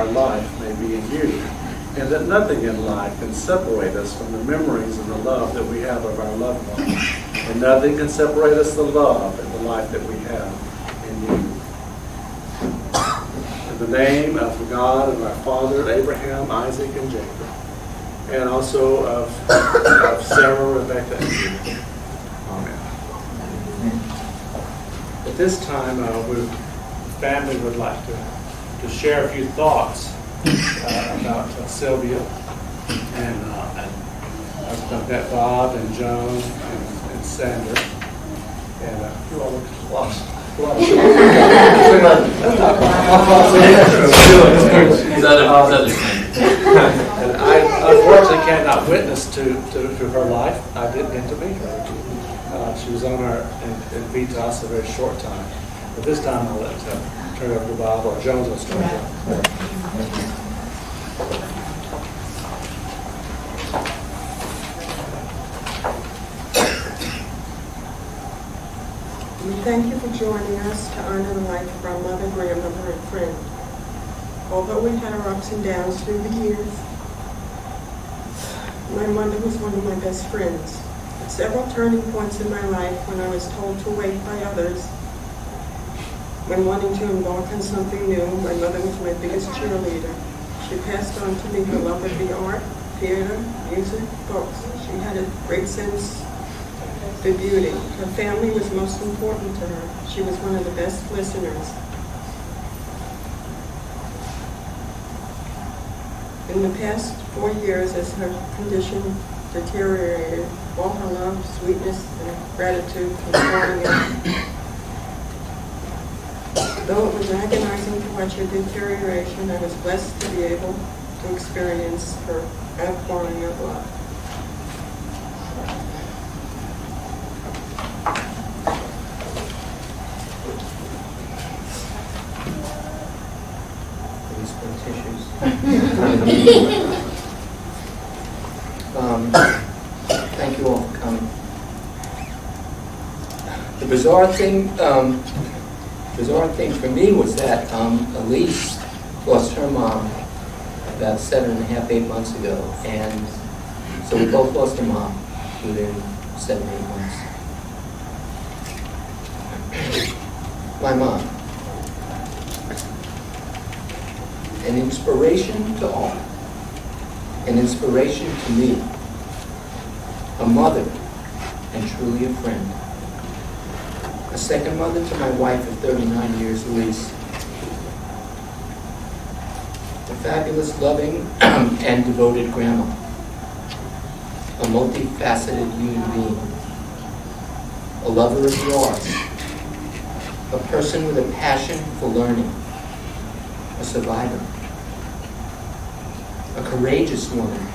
our life may be in you, and that nothing in life can separate us from the memories and the love that we have of our loved ones. And nothing can separate us from the love and the life that we have in you. In the name of God and our father, Abraham, Isaac, and Jacob, and also of Sarah, Rebecca, and Judah. Amen. At this time, the family would like to share a few thoughts about Sylvia, and I've met Bob and Joan and Sandra, and you all look lost. And I unfortunately cannot witness to her life. I didn't get to meet her. She was on our in Vitas a very short time. But this time I'll turn it over to Bob, or Jones will start. We thank you for joining us to honor the life of our mother, grandmother, and friend. Although we had our ups and downs through the years, my mother was one of my best friends. At several turning points in my life, when I was told to wait by others, when wanting to embark on something new, my mother was my biggest cheerleader. She passed on to me her love of the art, theater, music, books. She had a great sense for beauty. Her family was most important to her. She was one of the best listeners. In the past 4 years, as her condition deteriorated, all her love, sweetness, and gratitude was pouring out. Though it was agonizing to watch her deterioration, I was blessed to be able to experience her outpouring of love. Thank you all for coming. The bizarre thing for me was that Elise lost her mom about 7.5, 8 months ago, and so we both lost our mom within 7, 8 months. My mom, an inspiration to all, an inspiration to me, a mother, and truly a friend. A second mother to my wife of 39 years, Elise. A fabulous, loving, and devoted grandma. A multifaceted human being. A lover of the arts. A person with a passion for learning. A survivor. A courageous woman.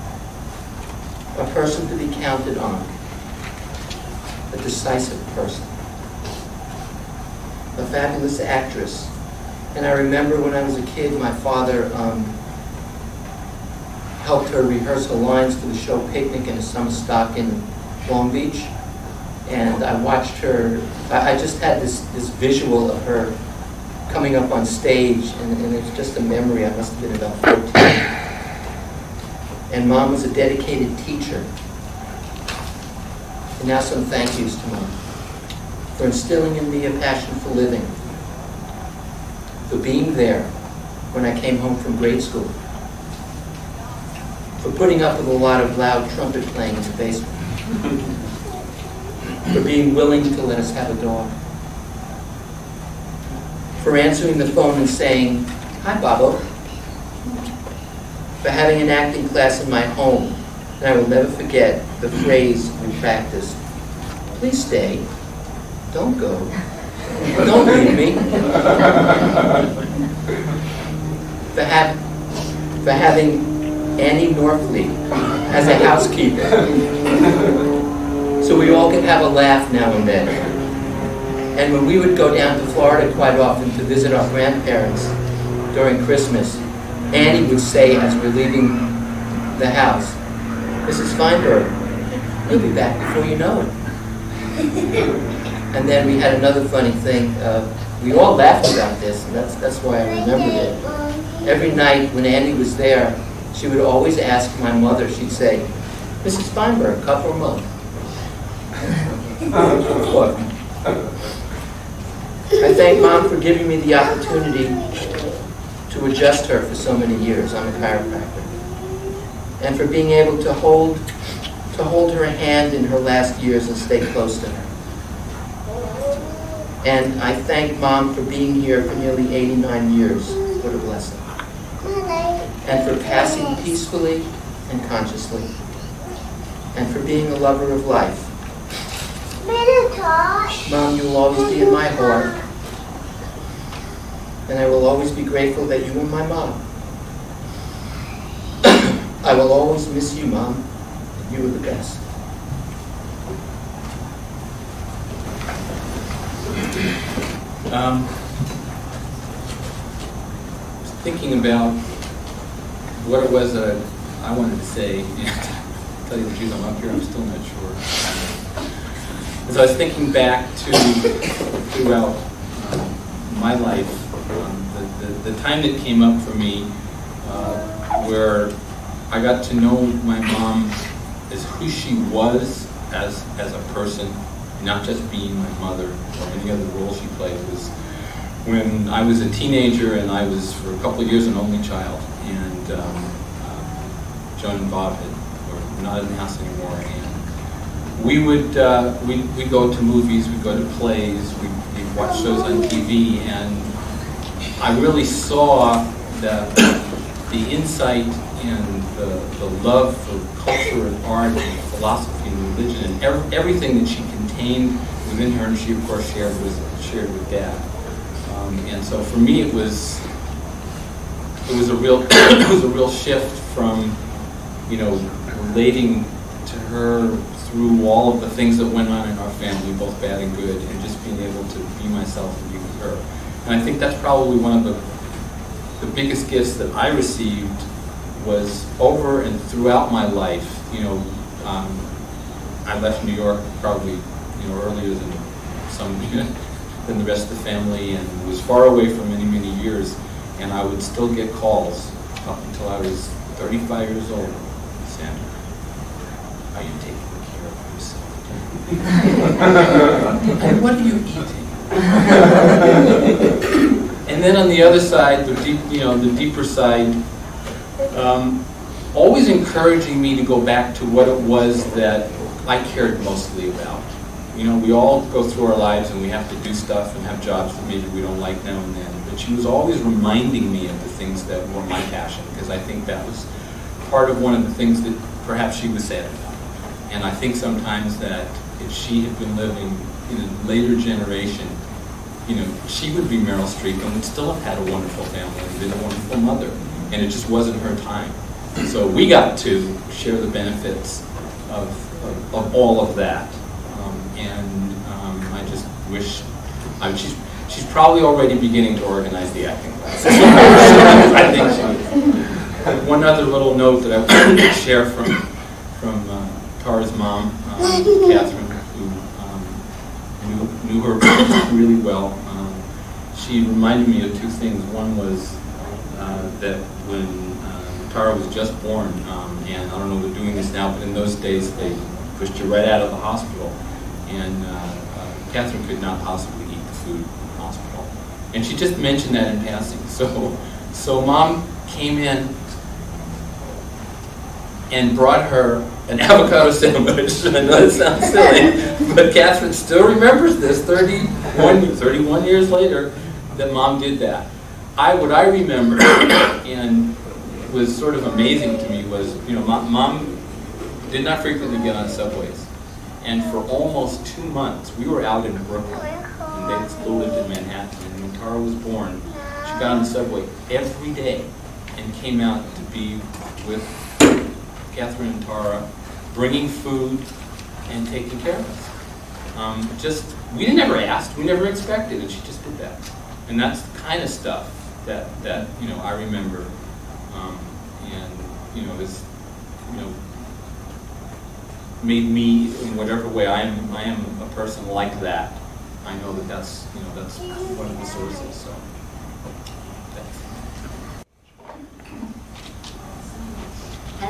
A person to be counted on. A decisive person. A fabulous actress. And I remember when I was a kid, my father helped her rehearse her lines for the show Picnic in a Summer Stock in Long Beach. And I watched her, I just had this visual of her coming up on stage, and it's just a memory. I must have been about 14. And Mom was a dedicated teacher. And now some thank yous to Mom for instilling in me a passion for living, for being there when I came home from grade school, for putting up with a lot of loud trumpet playing in the basement, for being willing to let us have a dog, for answering the phone and saying, "Hi, Bobo," for having an acting class in my home, and I will never forget the phrase we practiced, "Please stay, don't go, don't leave me," for having Annie Norfleet as a housekeeper, so we all could have a laugh now and then. And when we would go down to Florida quite often to visit our grandparents during Christmas, Annie would say as we're leaving the house, "Mrs. Feinberg, you'll be back before you know it." And then we had another funny thing. We all laughed about this, and that's why I remembered it. every night when Andy was there, she would always ask my mother, she'd say, "Mrs. Feinberg, cup or mug?" What? I thank Mom for giving me the opportunity to adjust her for so many years. I'm a chiropractor. And for being able to hold her hand in her last years and stay close to her. And I thank Mom for being here for nearly 89 years. What a blessing. And for passing peacefully and consciously. And for being a lover of life. Mom, you will always be in my heart. And I will always be grateful that you were my mom. I will always miss you, Mom. You were the best. Thinking about what it was that I wanted to say. Tell you the truth, I'm up here, I'm still not sure. As I was thinking back to throughout my life, the time that came up for me where I got to know my mom as who she was as a person, not just being my mother or any other role she played, was when I was a teenager and I was for a couple of years an only child, and Joan and Bob were not in the house anymore, and we'd go to movies, we'd go to plays, we'd watch shows on TV, and I really saw the insight and the love for culture and art and philosophy and religion and everything that she contained within her, and she of course shared with Dad. And so for me it was a real shift from, you know, relating to her through all of the things that went on in our family, both bad and good, and just being able to be myself and be with her. And I think that's probably one of the biggest gifts that I received was over and throughout my life. You know, I left New York probably, you know, earlier than than the rest of the family, and was far away for many, many years. And I would still get calls up until I was 35 years old. Sandra, are you taking care of yourself? And what are you eating? And then on the other side, the deeper side, always encouraging me to go back to what it was that I cared mostly about. You know, we all go through our lives and we have to do stuff and have jobs that maybe we don't like now and then. But she was always reminding me of the things that were my passion, because I think that was part of one of the things that perhaps she was sad about. And I think sometimes that if she had been living in a later generation, you know, she would be Meryl Streep and would still have had a wonderful family and been a wonderful mother. And it just wasn't her time. So we got to share the benefits of all of that. I just wish, she's probably already beginning to organize the acting class. I think she is. One other little note that I wanted to share from Tara's mom, Catherine, who knew her really well. She reminded me of two things. One was that when Tara was just born, and I don't know if they're doing this now, but in those days they pushed her right out of the hospital, and Catherine could not possibly eat the food in the hospital. And she just mentioned that in passing. So Mom came in and brought her an avocado sandwich. I know it sounds silly, but Catherine still remembers this 31 years later that Mom did that. What I remember, and was sort of amazing to me, was, you know, Mom did not frequently get on subways. And for almost 2 months, we were out in Brooklyn, and they still lived in Manhattan. And when Tara was born, she got on the subway every day and came out to be with Catherine and Tara, bringing food and taking care of us. We never asked, we never expected, and she just did that. And that's the kind of stuff that you know, I remember, and you know, is, you know, made me, in whatever way I am a person like that. I know that that's, you know, that's one of the sources. So, thanks.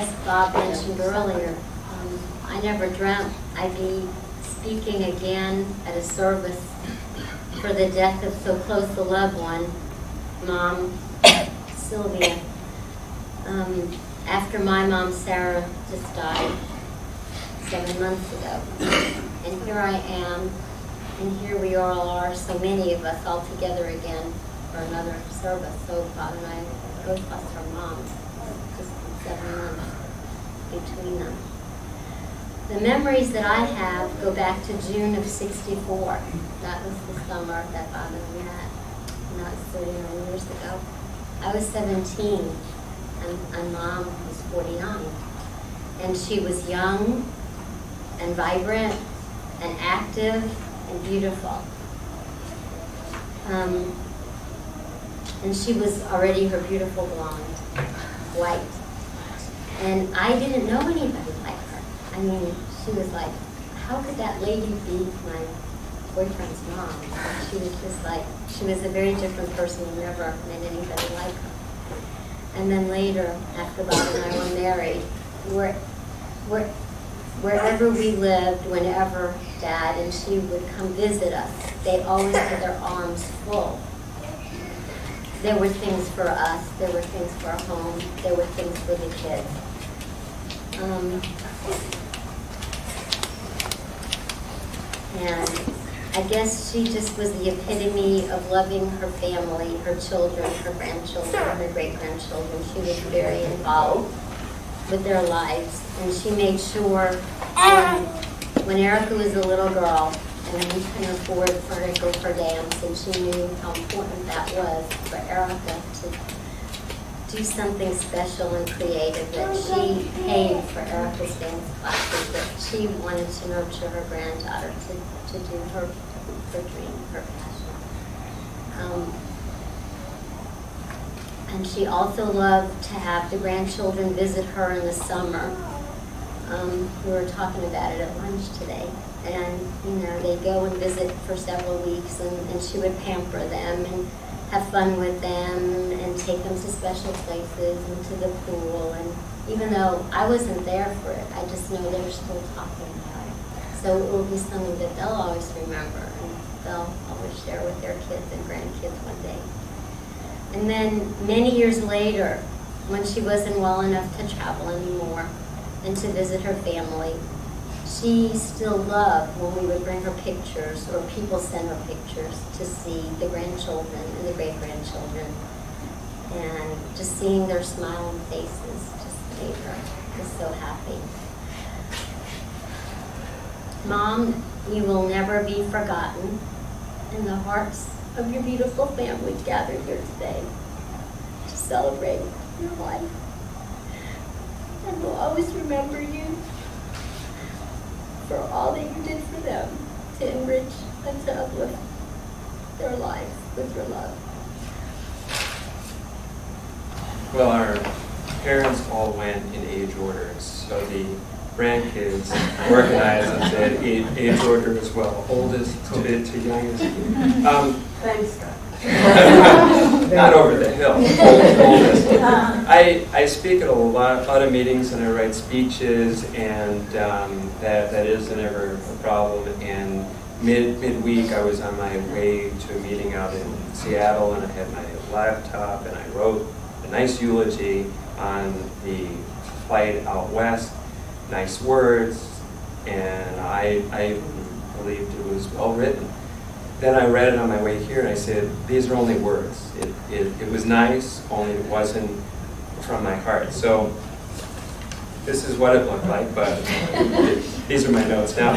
as Bob mentioned earlier, I never dreamt I'd be speaking again at a service for the death of so close a loved one, Mom, Sylvia. After my mom, Sarah, just died 7 months ago. And here I am, and here we all are, so many of us all together again for another service. So Bob and I both lost our moms, just 7 months between them. The memories that I have go back to June of '64. That was the summer that Bob and I met, and that was 39 years ago. I was 17, and Mom was 49. And she was young and vibrant and active and beautiful. And she was already her beautiful blonde, white. And I didn't know anybody like her. I mean, she was like, how could that lady be my boyfriend's mom? She was just like, she was a very different person. You never met anybody like her. And then later, after Bob and I were married, wherever we lived, whenever Dad and she would come visit us, they always had their arms full. There were things for us, there were things for our home, there were things for the kids. And I guess she just was the epitome of loving her family, her children, her grandchildren, her great-grandchildren. She was very involved with their lives, and she made sure when Erica was a little girl and we couldn't afford for her to go for dance, and she knew how important that was for Erica to do something special and creative, that she paid for Erica's dance classes, that she wanted to nurture her granddaughter to do her dream, her passion. And she also loved to have the grandchildren visit her in the summer. We were talking about it at lunch today. And, you know, they'd go and visit for several weeks, and she would pamper them and have fun with them and take them to special places and to the pool. And even though I wasn't there for it, I just know they're still talking about it. So it will be something that they'll always remember, and they'll always share with their kids and grandkids one day. And then many years later, when she wasn't well enough to travel anymore and to visit her family, she still loved when we would bring her pictures, or people send her pictures, to see the grandchildren and the great-grandchildren. And just seeing their smiling faces just made her just so happy. Mom, you will never be forgotten in the hearts of your beautiful family gathered here today to celebrate your life. And we'll always remember you for all that you did for them to enrich and to uplift their lives with your love. Well, our parents all went in age orders, so the grandkids organized and said age order as well, oldest to youngest. Thanks, Scott. Not over the hill, oldest. I speak at a lot of meetings, and I write speeches, and that isn't ever a problem. And midweek, I was on my way to a meeting out in Seattle, and I had my laptop, and I wrote a nice eulogy on the flight out west, nice words, and I believed it was well written. Then I read it on my way here, and I said, these are only words. It was nice, only it wasn't from my heart. So this is what it looked like, but these are my notes now.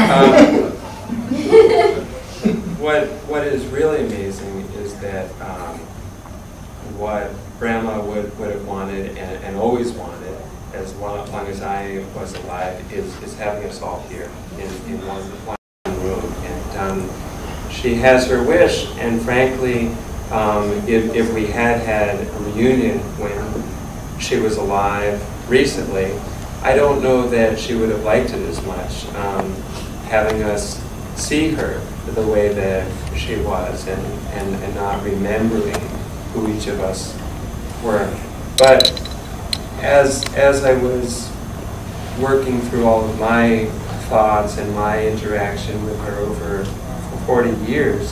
What is really amazing is that what Grandma would have wanted and always wanted, as long as I was alive, is having us all here in one room. And she has her wish, and frankly, if we had a reunion when she was alive recently, I don't know that she would have liked it as much, having us see her the way that she was, and not remembering who each of us were. But as I was working through all of my thoughts and my interaction with her over 40 years,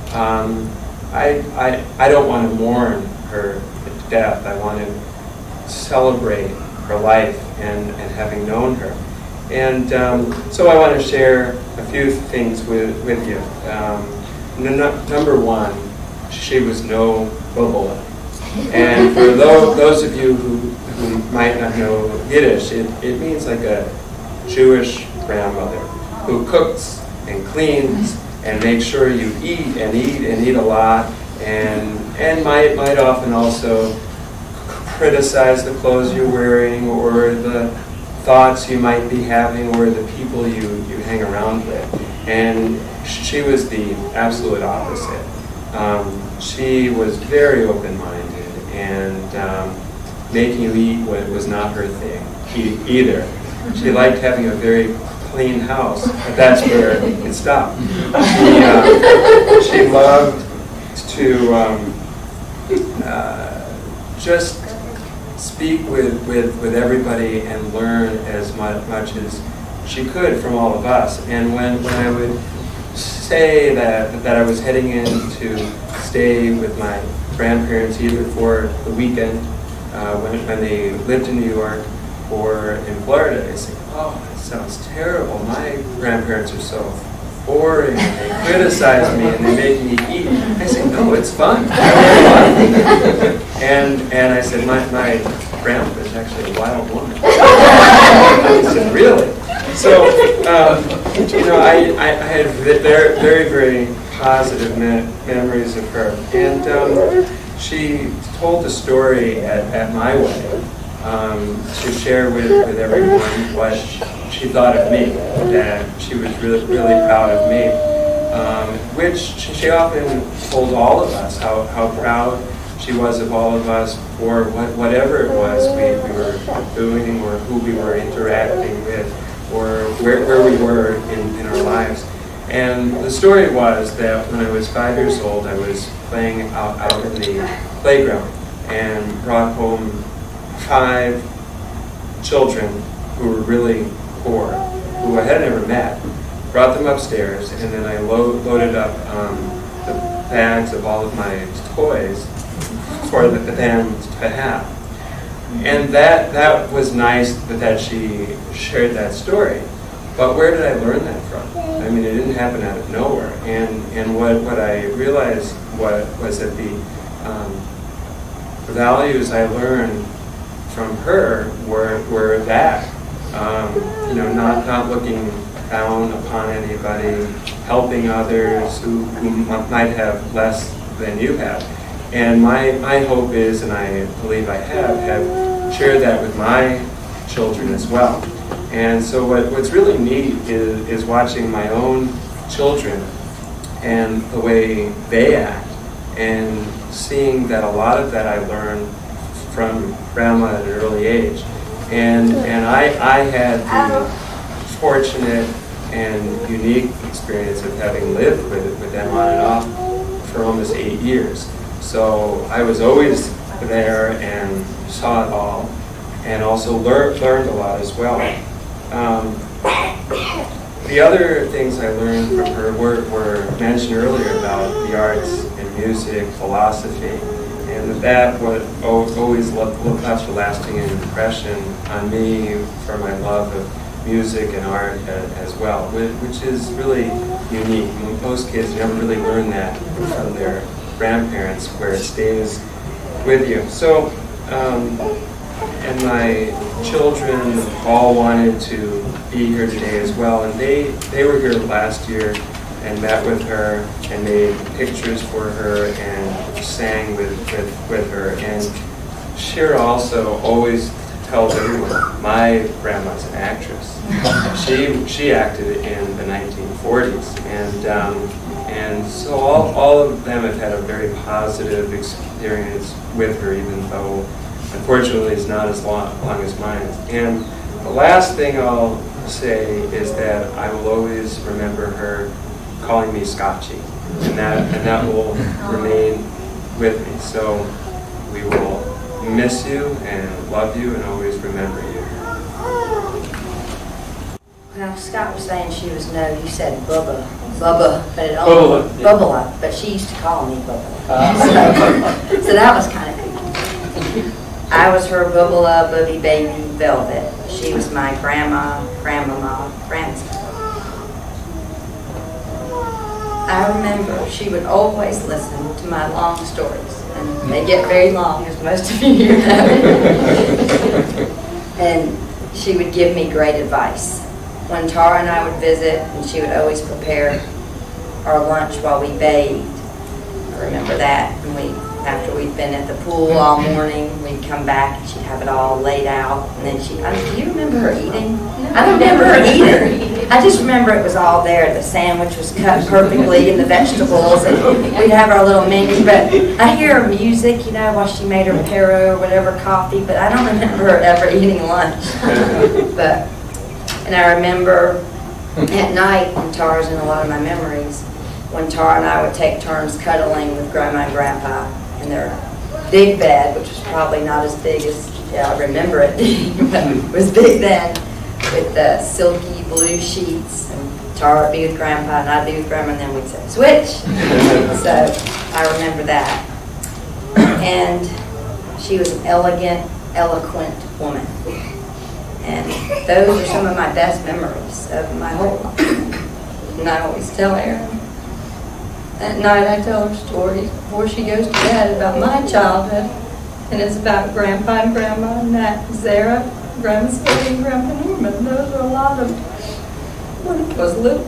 I don't want to mourn her death. I want to celebrate her life and having known her. And so I want to share a few things with you. Number one, she was no Bobola. And for those of you who might not know Yiddish, it means like a Jewish grandmother who cooks and cleans and makes sure you eat and eat and eat a lot, and might often also criticize the clothes you're wearing or the thoughts you might be having or the people you hang around with. And she was the absolute opposite. She was very open-minded, and making you eat was not her thing either. She liked having a very clean house, but that's where it stopped. She loved to just speak with everybody and learn as much as she could from all of us. And when I would say that I was heading in to stay with my grandparents either for the weekend when they lived in New York or in Florida, they say, "Oh, that sounds terrible. My grandparents are so boring, and they criticize me and they make me eat." I say, "No, it's fun. I have fun." And I said, my grandma is actually a wild woman. I said, "Really?" So, I had very, very positive memories of her. And she told the story at my wedding to share with everyone what she thought of me, that she was really, really proud of me, which she often told all of us how proud she was of all of us for whatever it was we were doing or who we were interacting with or where we were in our lives. And the story was that when I was 5 years old, I was playing out in the playground and brought home 5 children who were really poor, who I had never met. Brought them upstairs, and then I loaded up the bags of all of my toys for them to have. And that was nice that she shared that story. But where did I learn that from? I mean, it didn't happen out of nowhere. And what I realized was that the values I learned from her were that, not looking down upon anybody, helping others who might have less than you have. And my hope is, and I believe I have shared that with my children as well. And so what's really neat is watching my own children and the way they act, and seeing that a lot of that I learned from Grandma at an early age. And I had the fortunate and unique experience of having lived with them on and off for almost 8 years. So I was always there and saw it all, and also learned a lot as well. The other things I learned from her were mentioned earlier about the arts and music, philosophy, and that would always left a lasting impression on me for my love of music and art as well, which is really unique. Most kids never really learn that from their grandparents, where it stays with you. So, and my children all wanted to be here today as well, and they were here last year and met with her and made pictures for her and sang with her. And Shira also always tells everyone, my grandma's an actress. She acted in the 1940s, and so all of them have had a very positive experience with her, even though unfortunately it's not as long as mine. And the last thing I'll say is that I will always remember her calling me Scotchy, and that will remain with me. So we will miss you and love you and always remember you. Well, Scott was saying she was no, you said Bubba, but it only Bubba, but she used to call me Bubba. So that was kind of cool. I was her Bubba, Bubby Baby Velvet. She was my grandma, grandmama, grandson. I remember she would always listen to my long stories, and they get very long, as most of you know. And she would give me great advice. When Tara and I would visit, and she would always prepare our lunch while we bathed. I remember that. And after we'd been at the pool all morning, we'd come back and she'd have it all laid out. And then do you remember her eating? I don't remember her eating. I just remember it was all there. The sandwich was cut perfectly and the vegetables, and we'd have our little menu. But I hear her music, you know, while she made her Perrier or whatever coffee, but I don't remember her ever eating lunch. And I remember at night, and Tara's in a lot of my memories, when Tara and I would take turns cuddling with Grandma and Grandpa in their big bed, which was probably not as big as I remember it being, but it was big then, with the silky blue sheets. And Tara would be with Grandpa, and I'd be with Grandma, and then we'd say, switch! So I remember that. And she was an elegant, eloquent woman. And those are some of my best memories of my whole life. And I always tell Erin. At night I tell her stories before she goes to bed about my childhood. And it's about Grandpa and Grandma and Nat and Sarah, Grandma Sylvia and Grandpa Norman. Those are a lot of when I was little.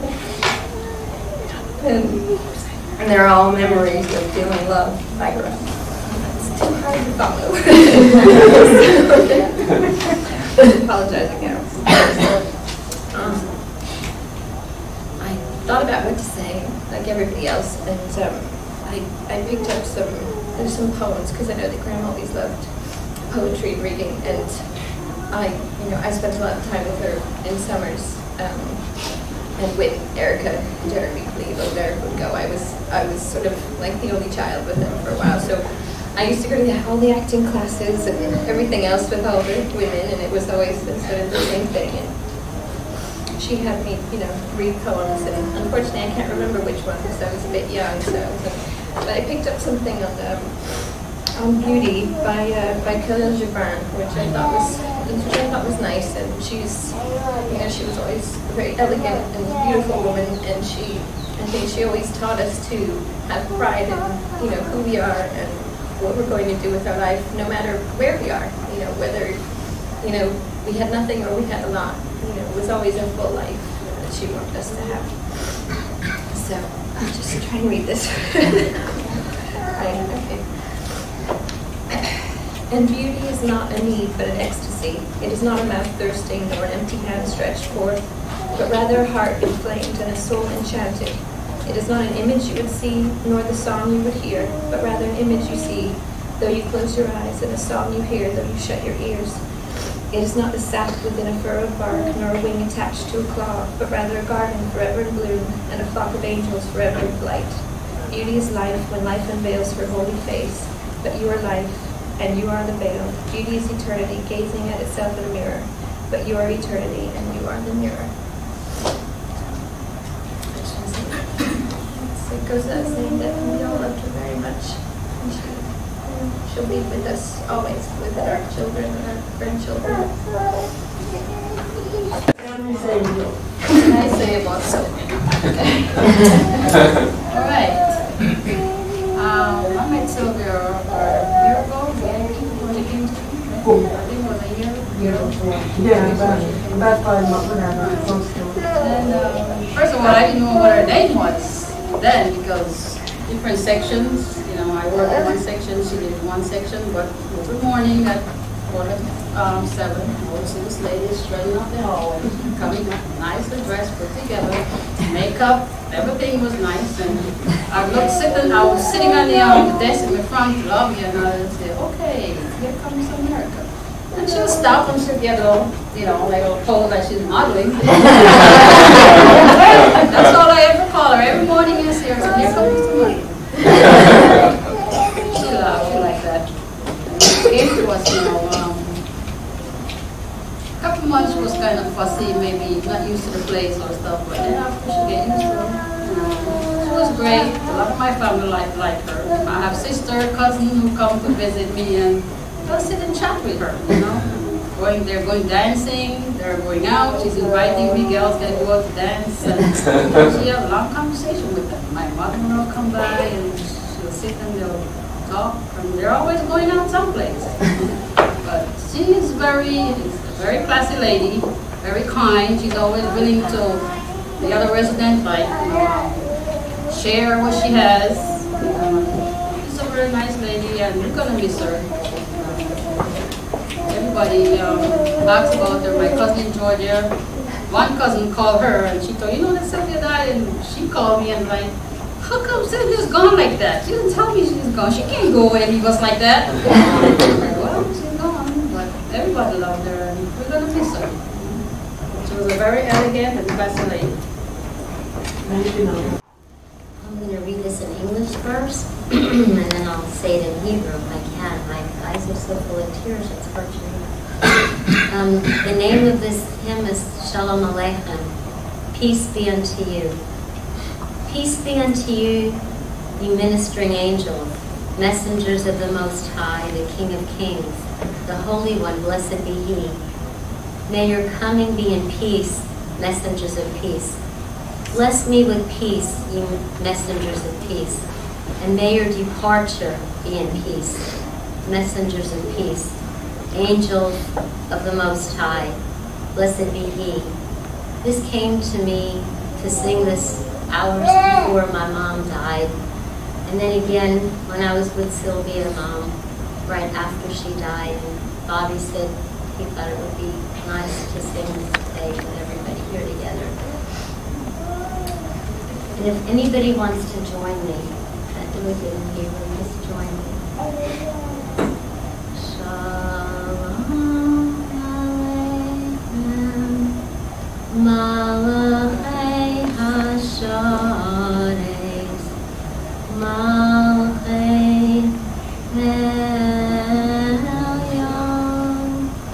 And they're all memories of feeling loved by Grandma. It's too hard to follow. Apologize again. I thought about what to say, like everybody else, and I picked up there's some poems, because I know that Grandma always loved poetry reading, and I spent a lot of time with her in summers, and with Erica, Jeremy Cleveland, Eric would go. I was sort of like the only child with them for a while, so I used to go to all the acting classes and everything else with all the women, and it was always sort of the same thing. And she had me, read poems, and unfortunately I can't remember which one because I was a bit young. But I picked up something on Beauty by Khalil Gibran, which I thought was nice. And she was always a very elegant and beautiful woman, and I think she always taught us to have pride in who we are and what we're going to do with our life, no matter where we are, whether, we had nothing or we had a lot, it was always a full life that she wanted us to have. So, I'll just try and read this. Okay. And beauty is not a need, but an ecstasy. It is not a mouth thirsting, nor an empty hand stretched forth, but rather a heart inflamed and a soul enchanted. It is not an image you would see, nor the song you would hear, but rather an image you see, though you close your eyes, and a song you hear, though you shut your ears. It is not the sap within a fur of bark, nor a wing attached to a claw, but rather a garden forever in bloom, and a flock of angels forever in flight. Beauty is life when life unveils her holy face, but you are life, and you are the veil. Beauty is eternity, gazing at itself in a mirror, but you are eternity, and you are the mirror. It goes without saying that we all loved her very much, and she'll be with us always, with our children and our grandchildren. Can I say about something? All right. I met Sylvia a year ago, when it came to me. I think it was a year ago. Yeah, about 5 months, whatever, close to it. And first of all, I didn't know what her name was then, because different sections, I worked in one section, she did one section, but every morning at 7:15, I would see this lady strutting up the hallway, coming up, nicely dressed, put together, makeup, everything was nice, and I was sitting on the desk in the front lobby, and I would say, okay, here comes America. And she would stop and she'd get a little, like a pose like she's modeling. That's all I ever call her. Every morning you see her, so here comes the money. She laughed, she like that. Came to was great. A lot of my family like her. I have sister, cousin who come to visit me and just sit and chat with her, you know. They're going dancing, they're going out, she's inviting me, girls can go out to dance, and she have a long conversation with them. My mother-in-law come by and she'll sit and they'll talk, and they're always going out someplace. But she is a very classy lady, very kind. She's always willing to the other residents, like, you know, share what she has. She's a very nice lady, and we're gonna miss her. Everybody asks about her. My cousin in Georgia, one cousin called her, and she told, you know that Sylvia died, and she called me and like, how come Sylvia's gone like that? She didn't tell me she's gone. She can't go away and leave us like that. Well, she's gone, but everybody loved her, and we're gonna miss her. She was a very elegant and classy lady. I'm going to read this in English first, and then I'll say it in Hebrew if I can. My eyes are so full of tears, it's hard to read. The name of this hymn is Shalom Aleichem, peace be unto you. Peace be unto you, you ministering angels, messengers of the Most High, the King of Kings, the Holy One, blessed be He. May your coming be in peace, messengers of peace. Bless me with peace, you messengers of peace, and may your departure be in peace, messengers of peace, angels of the Most High, blessed be He. This came to me to sing this hours before my mom died, and then again when I was with Sylvia, Mom, right after she died, and Bobby said he thought it would be nice to sing this today with everybody here together. And if anybody wants to join me, that do it in Hebrew, just join me. Shalom Aleichem, Malachei Hashares, Malachei Elyon,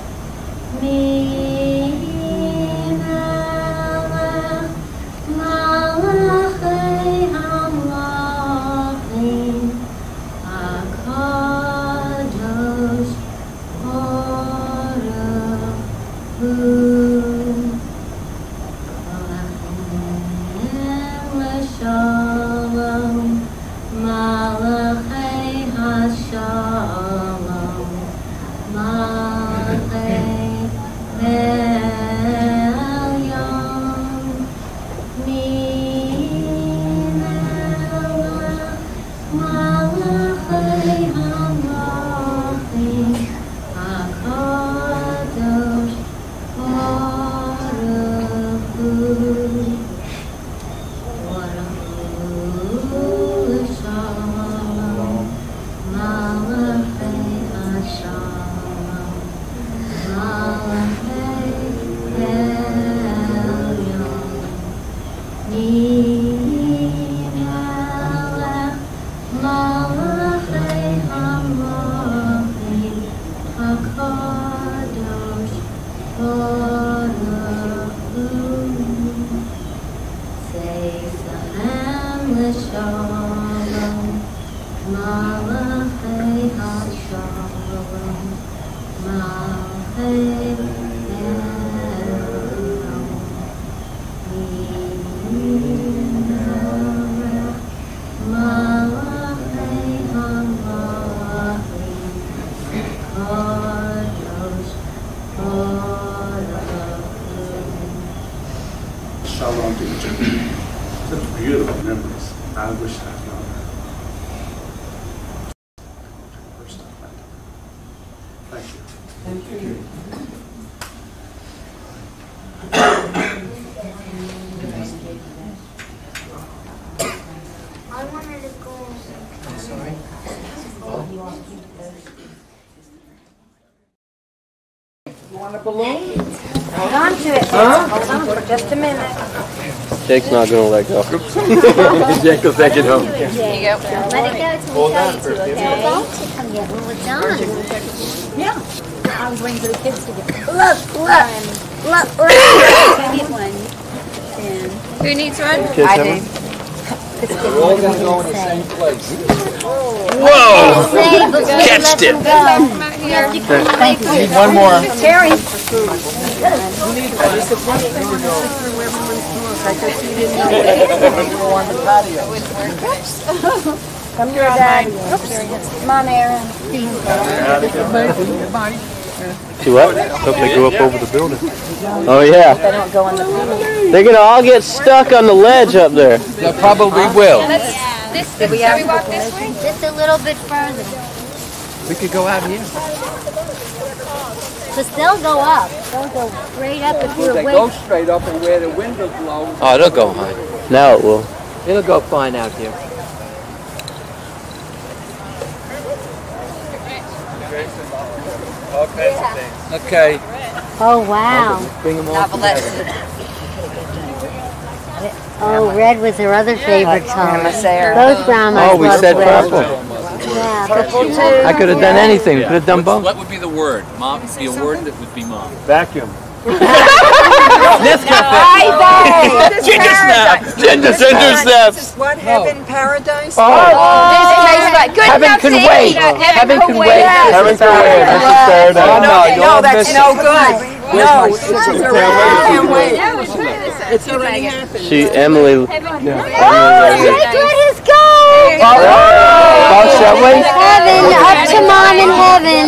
Shalom to each of you. Such beautiful memories. I wish I had known that. First time I did. Thank you. Thank you. I wanted to go. I'm sorry. You want a balloon? Hold on to it. Hold on for just a minute. Jake's not gonna let go. Jake will take it home. There you go. Let it go till we tell you to, okay? Don't come yet when we're done. Yeah. I was waiting for the kids to get look. Get one. And who needs one? Kids I have do. one? this kid We're all wanted gonna me go in to the say. same place. Whoa! Catched it. Thank you. Need one more. Terry. Come to your daddy. Come on, Aaron. See what? Hope they go up over the building. Oh yeah. They don't go in the pool. They're gonna all get stuck on the ledge up there. They probably will. Did we walk this way? Just a little bit further. We could go out here. Because they'll go up. They'll go straight up if you're They away. go straight up and where the wind will blow. Oh, it'll go high. Now it will. It'll go fine out here. Okay. Oh, wow. Bring them all together. Oh, red was her other favorite color. Sarah. Those grandmas Oh, we loved said red. purple. Yeah, purple too. I could have done anything. Could have done both. What would be the word? Mom, be a word that would be mom. Vacuum. Ginger snaps. Ginger snaps. What, heaven, paradise? Oh, Good heaven enough, can Sadie. wait. Heaven can wait. Heaven can wait. This is paradise. Oh, no, No, that's miss no it. good. Where's my No, sister? it's already, can't wait. It's already happened. Emily. Oh, Jake, let us go! Oh, shall we? Heaven, up to mom in heaven.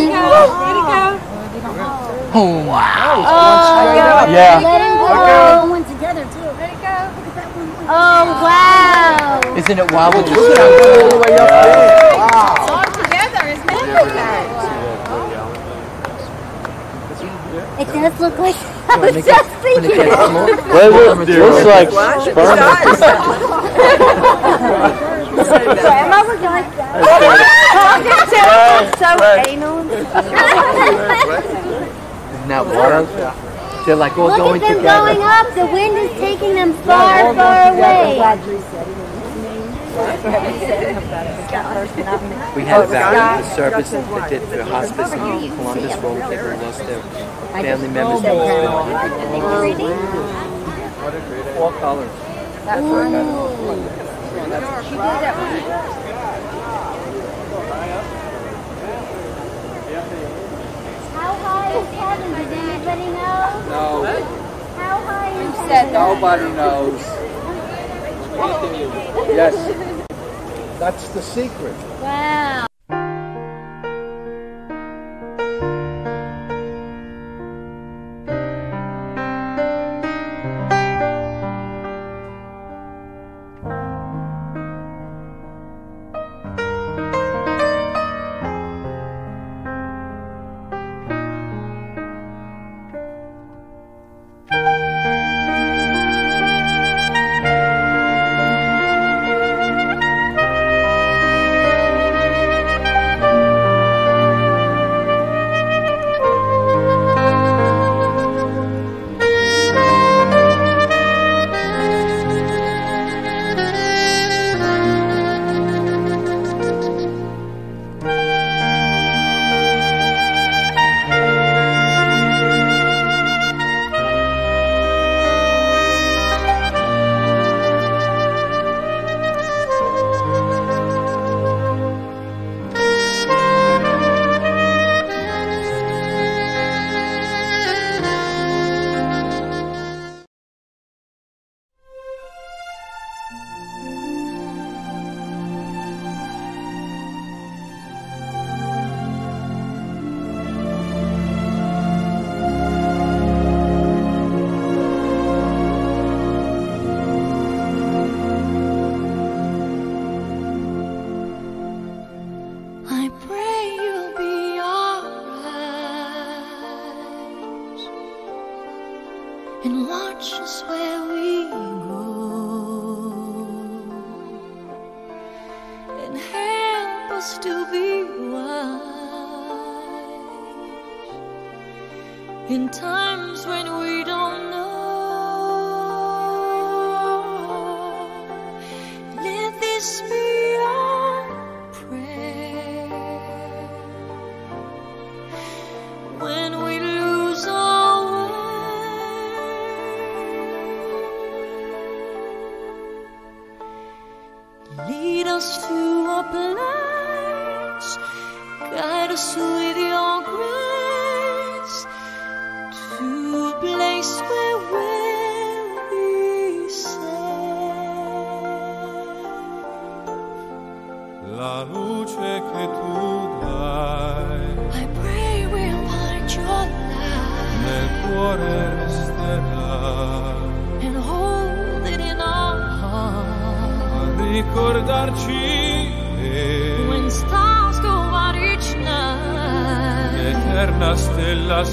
Oh, wow. Oh, Yeah. let him go. One together, too. Let it go. Look at that one. Oh, wow. Isn't it wild? We'll just all the way up there. Wow. It does look like I was just thinking. Well, it looks like sperm. Grandma was like that. So anal. Isn't that wild? They're like all Look going at them together. going up. The wind is taking them far, far away. We had a service that did for hospice in Columbus where people lost their family members. It was been 100. 4 colors. How high is heaven? Does anybody know? No, How high is heaven? nobody knows. Yes. That's the secret. Wow. and watch us where we go, and help us to be wise in times when we don't know. Let this be our prayer when we lose our way. Lead us to a place, guide us with your grace, to a place where we'll be safe. La luce che tu dai, I pray we'll find your light nel cuore resterà, and hold it in our heart. a ricordarci When stars go out each night, l'eterna stella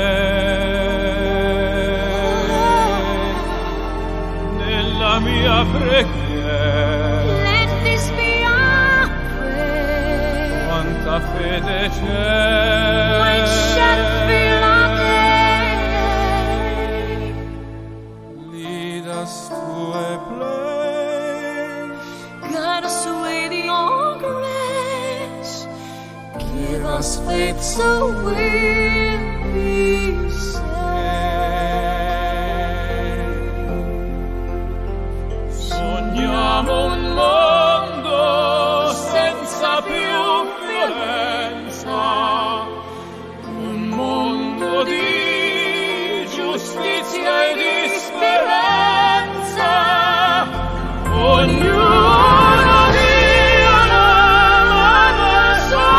sei, nella mia preghiera, let this be our prayer. quanta fede c'è, We shall feel our day. lead us to a place, Guide us with your grace. Give us faith so we'll be safe. sogniamo un mondo senza più violenza, un mondo di giustizia e di speranza, ognuno dia la sua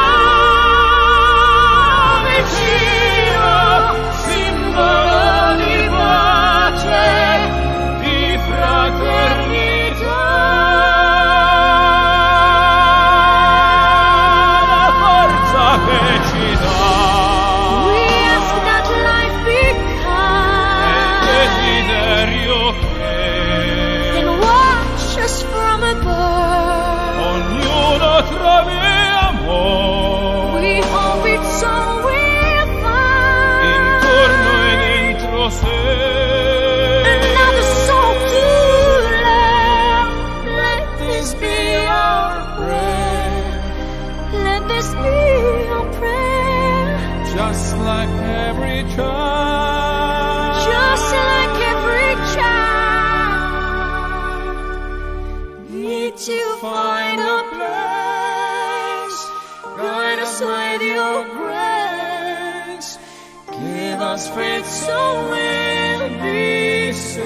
vicino, simbolo di pace, di fraternità, la forza che ci dà. We ask that life be kind Desiderio che and watch us from above. ognuno trovi amore We hope it's all we'll find. intorno e dentro sé. Another soul to love. Let this be our prayer. Let this be our prayer. Just like every child, Just like every child, need to find a place. Guide us with your grace. Give us faith so we'll be safe.